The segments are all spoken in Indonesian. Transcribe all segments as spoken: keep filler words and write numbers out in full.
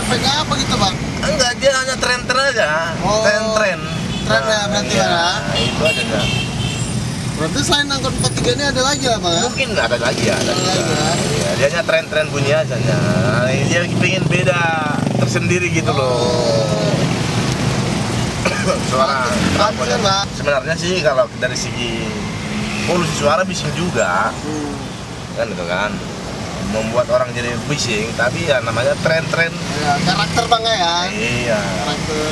efeknya apa gitu bang? Enggak, dia hanya tren-tren aja. Oh, Tren-tren. trennya berarti iya, Bang, ya? itu aja enggak. Berarti selain angkot empat tiga ini ada lagi lah bang ya? Mungkin ada lagi ya, ada Ada juga. lagi ya? Iya, dia hanya tren-tren bunyi aja. Nah, dia pengen beda tersendiri gitu loh. Suara Bagus ya bang? sebenarnya sih kalau dari segi polusi suara bising juga, Hmm. kan itu kan membuat orang jadi bising, tapi ya namanya tren-tren. Ya, karakter bang ya? Iya. Karakter.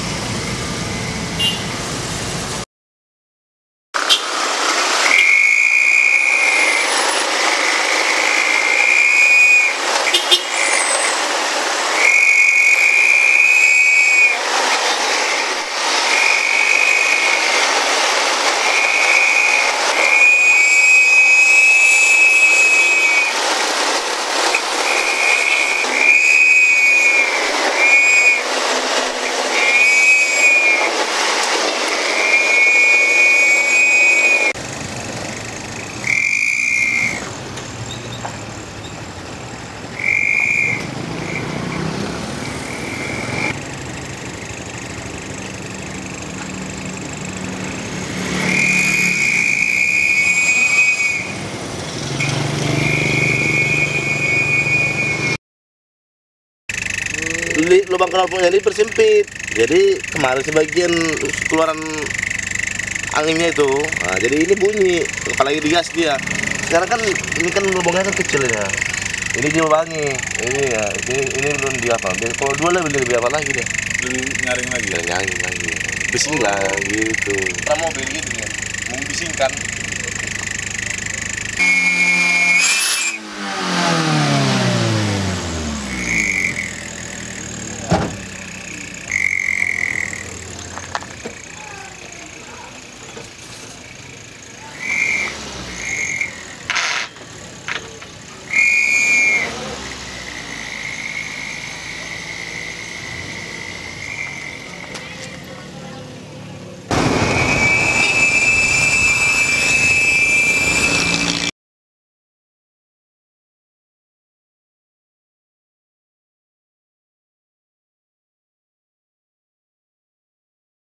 Lubang knalpotnya ini persempit, jadi kemarin sebagian keluaran anginnya itu, nah, jadi ini bunyi, apalagi digas dia. Sekarang kan ini kan lubangnya kan kecil ya, ini dilubangi, ini ya, ini ini belum di apa? Kalau dua lebih lebih apa lagi deh? Lebih nyaring lagi ya? Nyaring lagi, bising lah gitu. Karena mobil gitu kan, membisingkan.